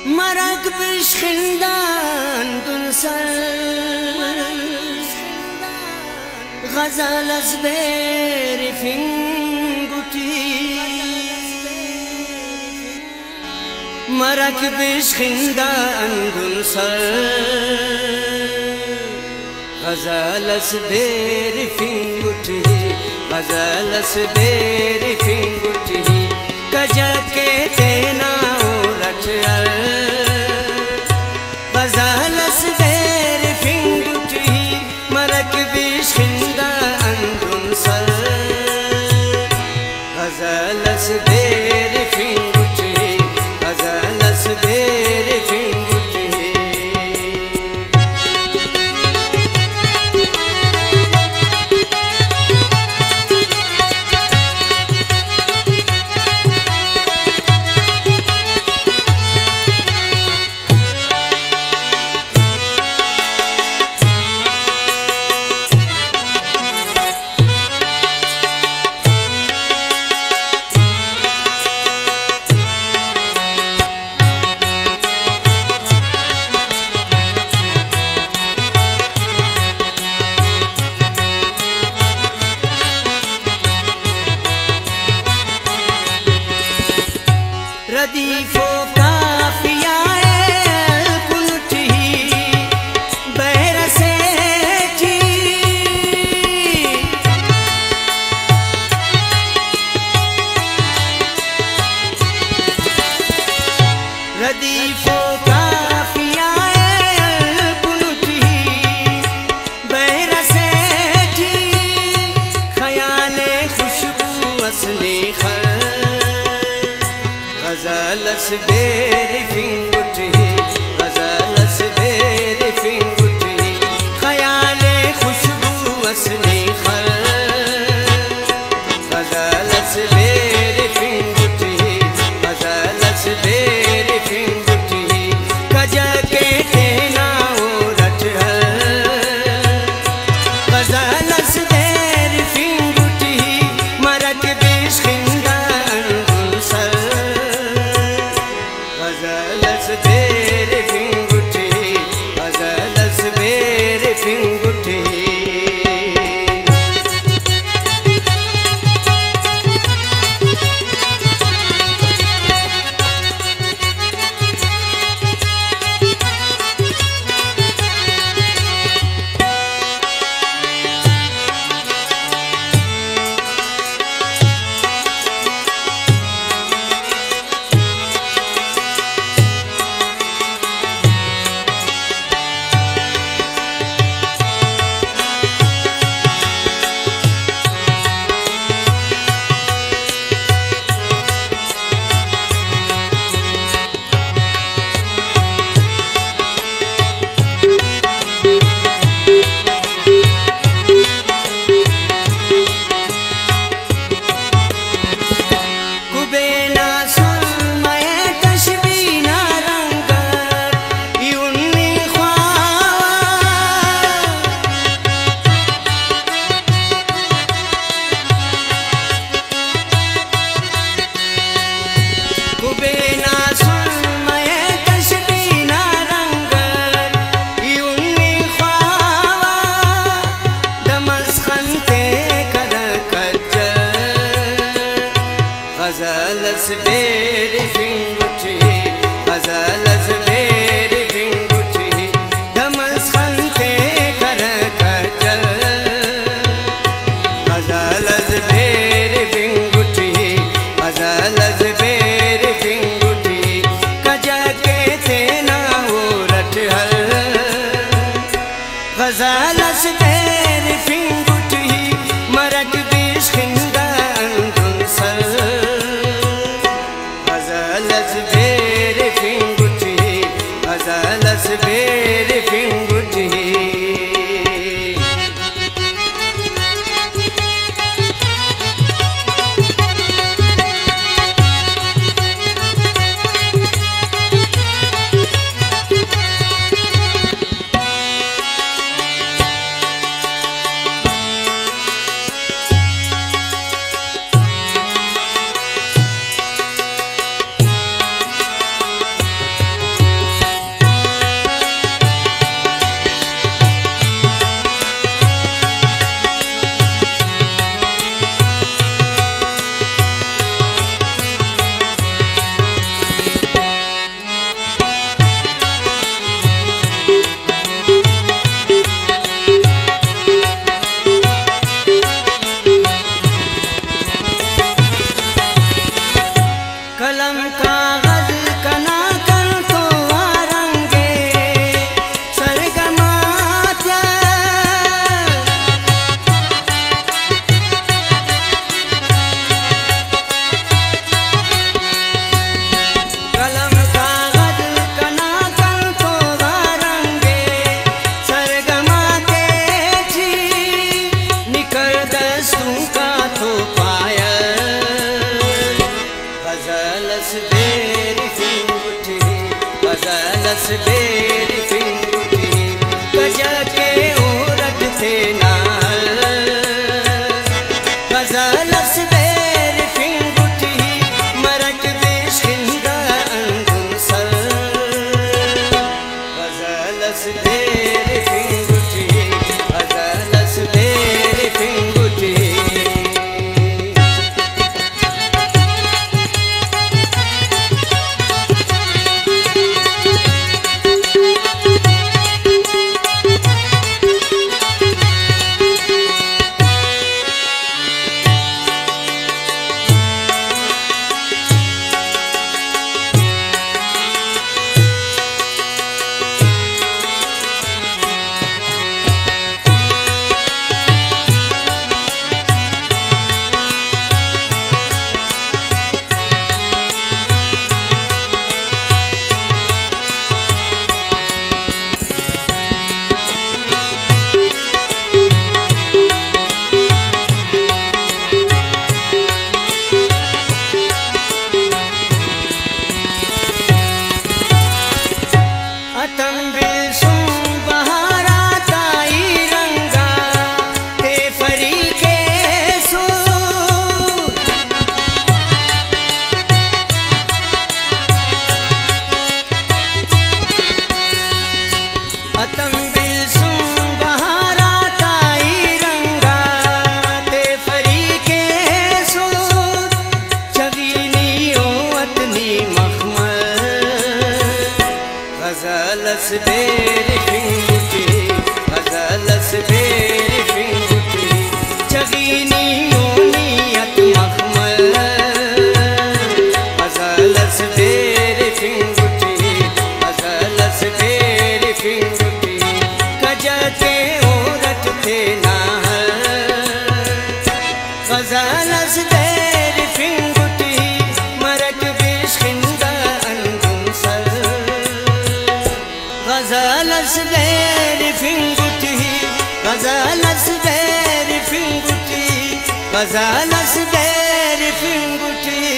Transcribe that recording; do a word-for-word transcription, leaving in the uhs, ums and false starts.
Marak bishkhindan dunsal Ghazal az beri finguti Marak bishkhindan dunsal Ghazal az beri finguti Ghazal az beri finguti Kaja ke tena uratal Ghazal az beri finguti Marak bishkhindan dunsal Ghazal az beri finguti Ghazal az beri finguti Radifo kafiya kunti behra se ji Radifo kafiya kunti behra se ji khayale khushbu asli khal Ghazal az beri finguti Ghazal az beri finguti Khayale khushbu asli khal Ghazal az beri finguti Ghazal az beri finguti Kaja ke tena urat hal Ghazal az beri finguti Marak bishkhindan dunsal Ghazal az beri finguti Ghazal az beri finguti Ghazal az beri finguti Ghazal az beri finguti Damas khante kar kajal Ghazal az beri finguti Ghazal az beri finguti Kaja ke tena urat hal Ghazal az beri finguti Marak bishkhindan dunsal Ghazal az beri finguti Ghazal az beri finguti कागज कना कर तो वारंगे सरगमात्या कलम कागज कना कर तो वारंगे सरगमाते जी निकर दस्तू का तो पाया गज़लस बेर फिंगुठी गज़लस बेर फिंगुठी गजा के औरत थे नाल गज़लस बेर फिंगुठी मरक बेशिंदा अंगुन सर गज़लस बेर फिंगुठी गज़लस बेर फिंगुठी गज़लस बेर फिंगुठी गज़लस बेर फिंगुठी चगीनी मोनियत मखमल गज़लस बेर फिंगुठी गज़लस बेर फिंगुठी गजा के औरत थे नाल गज़लस बेर फिंगुठी मरक बेशिंदा अंगुन सर गज़लस बेर फिंगुठी गज़लस बेर फिंगुठी गज़लस बेर फिंगुठी